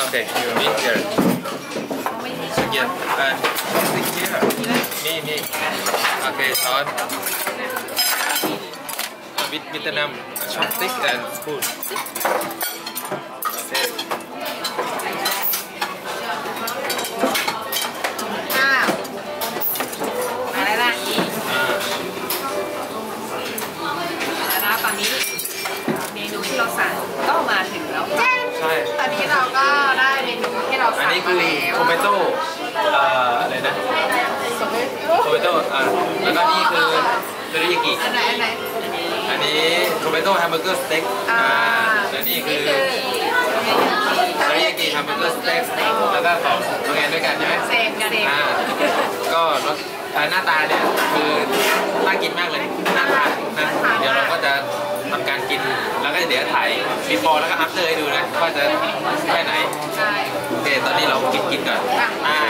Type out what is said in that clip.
Okay, you meet here. Again, and stick here. Me. Okay, on. With Vietnam, chopstick and spoon. Same. มาแล้วนะแล้วตอนนี้เมนูที่เราสั่งก็มาถึงแล้วค่ะใช่ตอนนี้เราก็ได้เมนูที่เราอันสั่งนี้คืมาอแล้วโทเมโต้อะไรนะโทเมโต้แล้วก็นี่คือเทริยากิอันไหนอันนี้โทเมโต้แฮมเบอร์เกอร์สเต็กและนี่คือเทริยากิแฮมเบอร์เกอร์สเต็กแล้วก็ของโรงงานด้วยกันใช่ไหมเซมกันก็รสหน้าตาเนี่ยคือน่ากินมากเลยน่าทานนะเดี๋ยวเราก็จะทำการกินแล้วก็เดี๋ยวถ่าย before แล้วก็ after ให้ดูนะว่าจะแค่ไหนใช่โอเคตอนนี้เรากินก่อน